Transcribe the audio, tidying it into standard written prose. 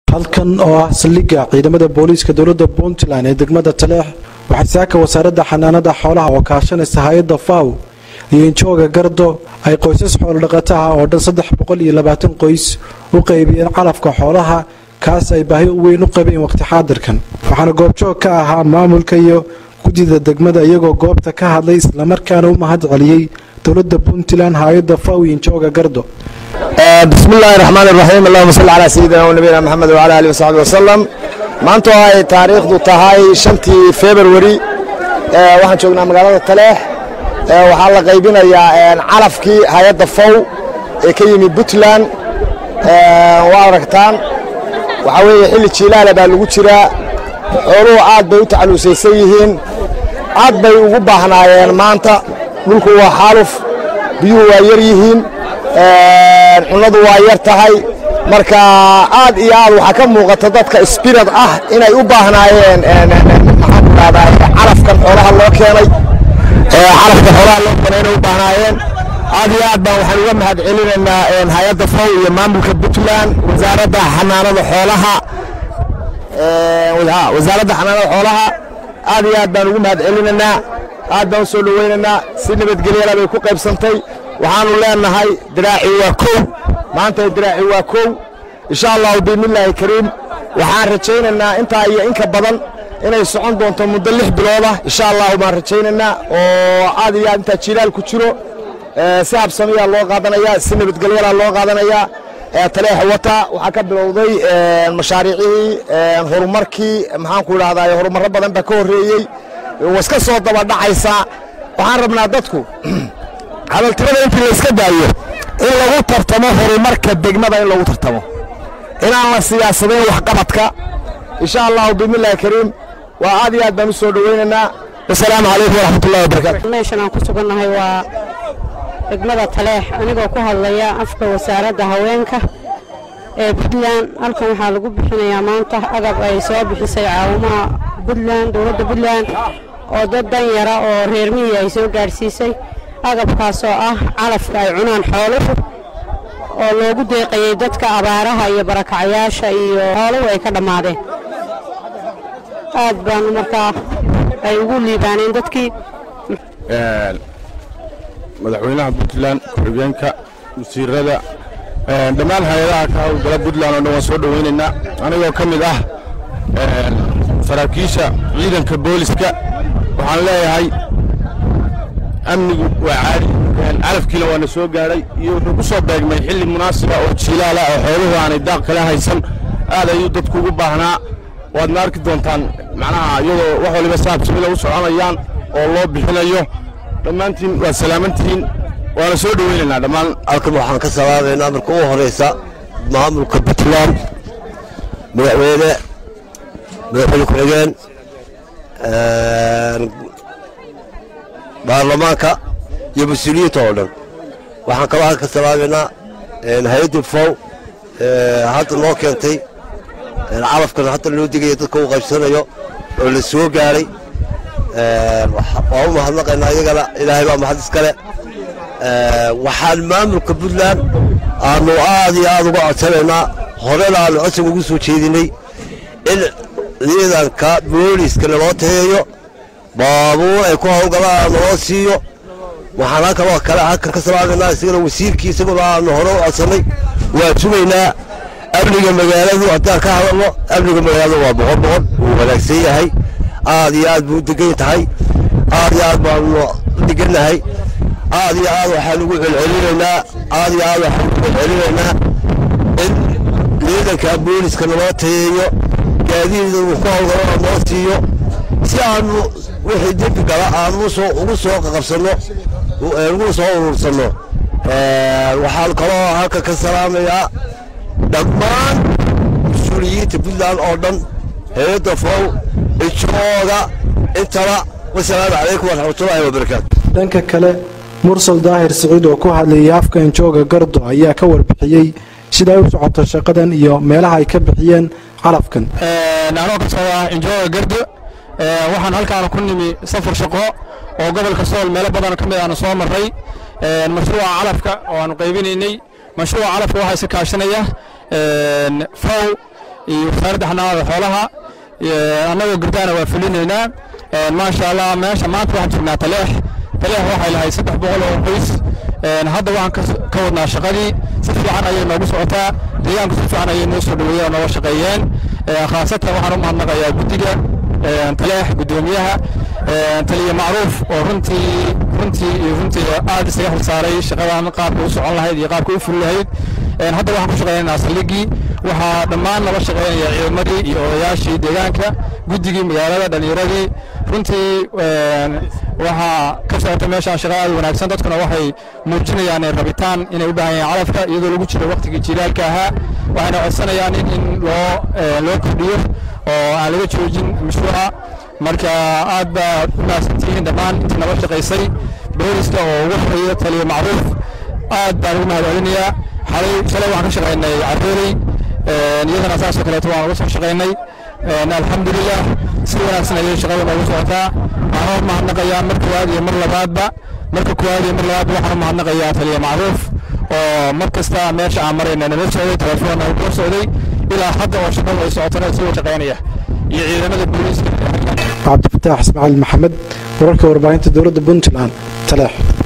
halkan oo ah saldhigga ciidamada booliiska dowladda Puntland ee degmada Taleex waxaa saaka wasaaradda xanaanada xoolaha oo kaashanaysa hay'adda FAO iyo Injooga Gardo ay qoysas xoolo dhaqato ah oo dhan 320 qoys u qaybiyeen calafka xoolaha kaas ay baahi weyn u qabeen waqti xaadirkan waxaana goobjoog ka ahaa maamulka iyo gudida degmada iyagoo goobta ka hadlay isla markaana u mahad celiyay dowladda Puntland hay'adda FAO iyo Injooga Gardo. بسم الله الرحمن الرحيم اللهم صل على سيدنا ونبينا محمد وعلى اله وصحبه وسلم maanta ay taariikhdu tahay 5 February waxaan joognaa magaalada Taleex waxaa la qaybinayaa calafkii hay'adda FAO ee ka yimid Puntland waa aragtaan waxa weeye xilli jiilaala baa lagu jiraa xooluhu aad bay u tacalusaysan yihiin aad bay ugu baahnaayeen maanta dhulku waa xaaluf biyuhu waa yar yihiin cunadu waa yar tahay marka aad iyo aad waxa ka muuqata dadka spirit ah inay u baahnaayeen maxaan ku raadayay calafkan xoolaha loo keenay inay u baahnaayeen aad iyo aad baan waxaan uga mahad celinaynaa hay'adda FAO iyo maamulka Puntland wasaaradda xanaanada xoolaha aad iyo aad baan ugu mahad celinaynaa aad baan soo dhaweynaynaa si nabadgelyo bay ku qaybsantay waxaanu leenahay diraaci waa koow maanta diraaci waa koow insha Allah biidnillaahi kariim waxaan rajaynaynaa inta iyo in ka badan inay socon doonto muddo 6 bilood ah insha Allah baan rajaynaynaa oo aad iyo inta jilaal ku jiro si habsamiya loo qaadanaya si nabadgelyo loo qaadanaya Taleex wata waxa ka bilowday mashaariicii horumarkii maxaan ku raadayay horumar badan ba ka horeeyay waska soo daba dhacaysa waxaan rabnaa dadku hadaltirada intii la iska daayo in lagu tartamo horumarka degmada in lagu tartamo inaan la siyaasadeyn wax qabadka insha Allah biidnillaahi kariim waa aad iyo aad baan soo dhaweynaynaa assalaamu calaykum wa rahmatullaahi wa barakaatuh meeshan aan ku suganahay waa degmada Taleex anigoo ku hadlaya afka wasaaradda haweenka ee Puntland halkan waxaa lagu bixinayaa maanta agab ay soo bixisay caawinaha Puntland dowladda Puntland oo dad dan yara oo reer miyi ay soo gaarsiisay agabkaas oo ah calafka ay cunaan xooluhu oo loogu deeqayay dadka abaaraha iyo barakacayaasha iyo xooluhu ay ka dhamaadeen aad baan markaa ay ugu liibaaneen dadkii madaxweynaha Puntland ku-xigeenka wasiirada dhammaan hay'adaha ka howlgala Puntland oo dhan soo dhaweynaynaa anigoo ka mid ah saraakiisha ciidanka booliska waxaan leeyahay amnigu waa caadi calafkiina waana soo gaaray iyo wuxuu ku soo beegmay xilli munaasaba oo jiilaala oo xooluhu aanay daaq kala haysan aad ayuu dadku ugu baahnaa waad ma arki doontaan macnaha iyadoo wax waliba saabsamida u soconayaan oo loo bixinayo dhammaantiin waa salaamantiin waana soo dhaweynaynaa dhammaan halkan waxaan ka salaameynaa marka ugu horeysa maamulka Puntland madaxweyne ku-xigeen baarlamaanka iyo mas'uuliyiinta oo dhan waxaan kaloo ka salaameynaa hay'adda FAO hadda loo keentay calafkan hadda loo digay dadka u qaybsanayo oo la soo gaaray waa u mahadnaqaynaa iyagana ilaahay baa mahad iskale waxaan maamulka Puntland aanu aad iyo aad uga codsanaynaa horena aanu codsi ugu soo jeedinay in ciidanka booliiska loo tayeeyo baabuur ay ku hawlgalaan loo siiyo waxaan kaloo kale halkan ka salaameynaa isagana wasiirkii isaguna aanu hore u codsanay waa sugaynaa amniga magaaladu haddaan ka hadalno amniga magaaladu waa boqol wuu wanaagsan yahay aad iyo aad buu degan tahay aad iyo aad baanu degannahay aad iyo aad waxaan ugu celcelinaynaa in ciidanka booliiska loo tayeeyo gaadiid uu ku hawlgalo loo siiyo si aanu wixii dembi gala aanu ugu soo qabsano ugu soo urursano waxaan kaloo halka ka salaamayaa dhammaan mas'uuliyiinta Puntland oo dhan hay'adda FAO Injooga intaba wassalaamu calaykum wa rahmatullaahi wa barakaatuh dhanka kale Mursal Daahir Saciid oo ku hadlayay afka Injooga Gardo ayaa ka warbixiyay sida ay u socoto shaqadan iyo meelaha ay ka bixiyeen calafkan anoo ka soo Injooga Gardo waxaan halkaan ku nimi safar shaqo oo gobolka Sool meelo badan ka mid ah soo maray mashruuca calafka oo aan qaybinaynay mashruuca calafka waxa ay ka kaashanaya FAO iyo wasaaradda xanaanada xoolaha annagoo gardaana waa fulinaynaa maasha allah meesha maanta waxaan joognaa taleex waxay lahayd 300 oo qoys hadda waxaan ka wadnaa shaqadii si fiican ayay noogu socotaa deegaanku si fiican ayay noo soo dhaweeyeen oo shaqeeyeen khaasatan waxaan u mahadnaqayaa guddiga taleex gudoomiyaha taliye macruuf oo runtii aad isaga xilsaaray shaqadan qaabka u socon lahayd iyo qaabka u fuli lahayd hadda waxaan ku shaqeynaynaa saldhiggii waxaa dhammaan nala shaqeynaya ciidamadii iyo odayaashii deegaanka guddigii magaalada dhallinyaradii runtii waxaa ka socota meeshaan shaqo aad wanaagsan dadkuna waxay muujinayaan rabitaan inay u baahan yihiin calafka iyadoo lagu jiro waqtigii jiilaalka ahaa waxayna codsanayaan in loo kordhiyo oo aan laga joojin mashruuca marka aad baa u mahadsantihiin dhammaan intii nala shaqaysay booliska oo ugu horeeya taliye macruuf aad baan ugu mahadcelinayaa shalay waxaan ka shaqaynay carreeley iyadana saasoo kaleeto waan uga soo shaqaynay alxamdulilah si wanaagsan ayay shaqada noogu socotaa waxaan u mahadnaqayaa mar koowaad iyo mar labaadba waxaan u mahadnaqayaa taliye macruuf oo mar kasta meesha aan marayna nala socday telefoonna uu kula socday ilaa hadda oo shaqada ay socotana isagoo shaqaynaya iyo ciidamada booliiska cabdifataax ismaaciil maxamed wararka warbaahinta dowladda puntland taleex